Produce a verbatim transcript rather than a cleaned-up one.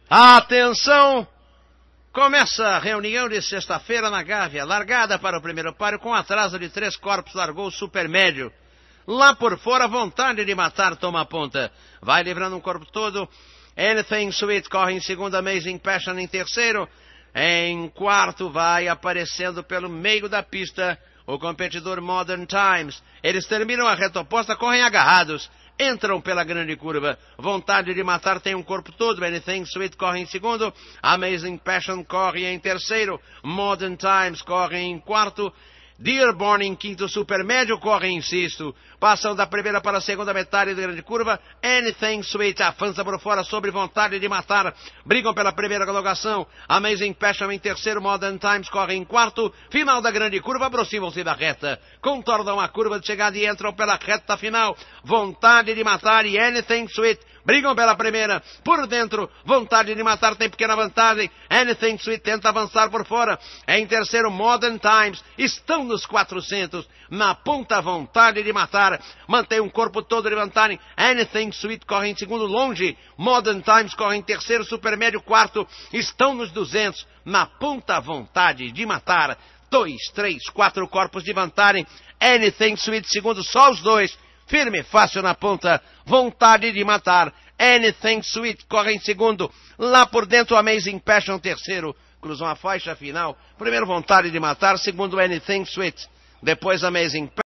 Atenção! Começa a reunião de sexta-feira na Gávea. Largada para o primeiro páreo com atraso de três corpos. Largou o supermédio. Lá por fora, vontade de matar toma ponta. Vai livrando um corpo todo. Anything Sweet corre em segundo. Amazing Passion em terceiro. Em quarto vai aparecendo pelo meio da pista o competidor Modern Times. Eles terminam a reta oposta, correm agarrados. Entram pela grande curva. Vontade de matar tem um corpo todo. Anything Sweet corre em segundo. Amazing Passion corre em terceiro. Modern Times corre em quarto. Dearborn em quinto, supermédio corre em sexto. Passam da primeira para a segunda metade da grande curva. Anything Sweet avança por fora sobre vontade de matar. Brigam pela primeira colocação. Amazing Passion em terceiro. Modern Times corre em quarto. Final da grande curva, aproximam-se da reta. Contornam a curva de chegada e entram pela reta final. Vontade de matar e Anything Sweet brigam pela primeira. Por dentro, vontade de matar tem pequena vantagem. Anything Sweet tenta avançar por fora. Em terceiro, Modern Times. Estão nos quatrocentos. Na ponta, vontade de matar. Mantém um corpo todo de vantagem. Anything Sweet corre em segundo, longe. Modern Times corre em terceiro, supermédio quarto. Estão nos duzentos. Na ponta, vontade de matar. Dois, três, quatro corpos de vantagem. Anything Sweet segundo, só os dois. Firme, fácil na ponta, vontade de matar. Anything Sweet corre em segundo. Lá por dentro, Amazing Passion terceiro. Cruzam a faixa final. Primeiro, vontade de matar. Segundo, Anything Sweet. Depois, Amazing Passion.